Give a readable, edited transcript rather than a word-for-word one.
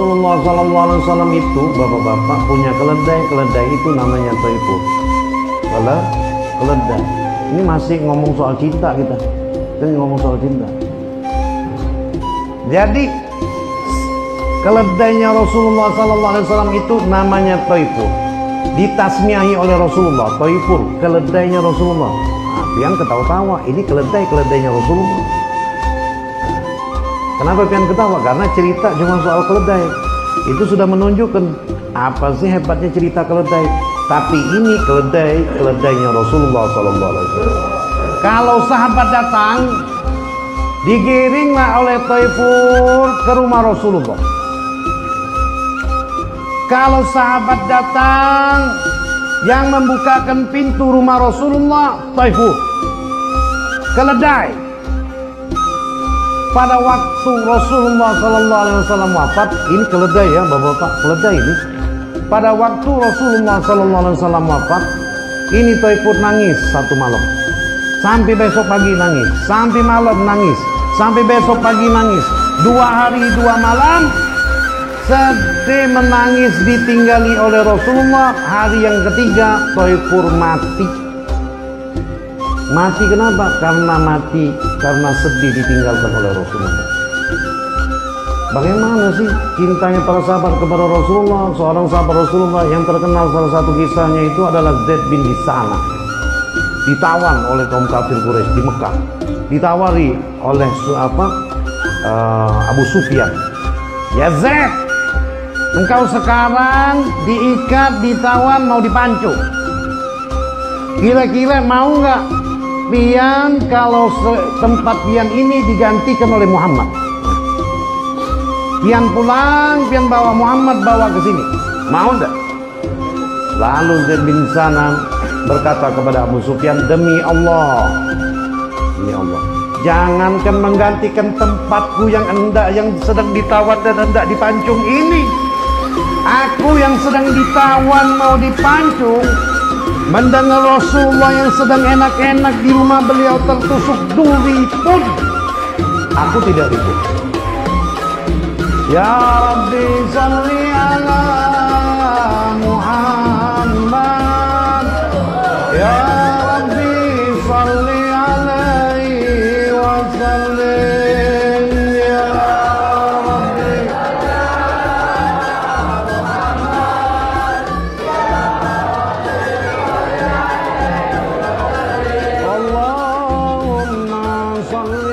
Rasulullah SAW itu, bapak-bapak, punya keledai. Keledai itu namanya Thaifur. Keledai. Ini masih ngomong soal cinta kita. Kita ngomong soal cinta. Jadi keledainya Rasulullah SAW itu namanya Thaifur. Ditasmiahi oleh Rasulullah, Thaifur, keledainya Rasulullah. Nah, pian ketawa-tawa, ini keledainya Rasulullah. Kenapa pian ketawa? Karena cerita cuma soal keledai. Itu sudah menunjukkan apa sih hebatnya cerita keledai. Tapi ini keledainya Rasulullah SAW. Kalau sahabat datang, digiringlah oleh Thaifur ke rumah Rasulullah. Kalau sahabat datang, yang membukakan pintu rumah Rasulullah Thaifur, keledai. Pada waktu Rasulullah SAW wafat, ini keledai ya bapak-bapak, keledai ini. Pada waktu Rasulullah SAW wafat, ini Thaifur nangis satu malam, sampai besok pagi nangis, sampai malam nangis, sampai besok pagi nangis, 2 hari 2 malam. Sedih menangis ditinggali oleh Rasulullah. Hari yang ketiga Thaifur mati. Mati kenapa? Karena sedih ditinggalkan oleh Rasulullah. Bagaimana sih cintanya para sahabat kepada Rasulullah? Seorang sahabat Rasulullah yang terkenal, salah satu kisahnya itu adalah Zaid bin Hisana. Ditawan oleh kaum kafir Quraisy di Mekah. Ditawari oleh Abu Sufyan. Ya Zaid, engkau sekarang diikat, ditawan, mau dipancung. Kira-kira mau nggak pian kalau tempat pian ini digantikan oleh Muhammad? Pian pulang, pian bawa Muhammad, bawa ke sini. Mau nggak? Lalu Zaid bin Sana berkata kepada Abu Sufyan, demi Allah, jangankan menggantikan tempatku yang sedang ditawan dan hendak dipancung ini. Aku yang sedang ditawan mau dipancung, mendengar Rasulullah yang sedang enak-enak di rumah beliau tertusuk duri pun aku tidak ribut. Ya Rabbi salli ala Muhammad, ya Rabbi salli alaihi wa sallim, ya Rabbi. Allahumma salli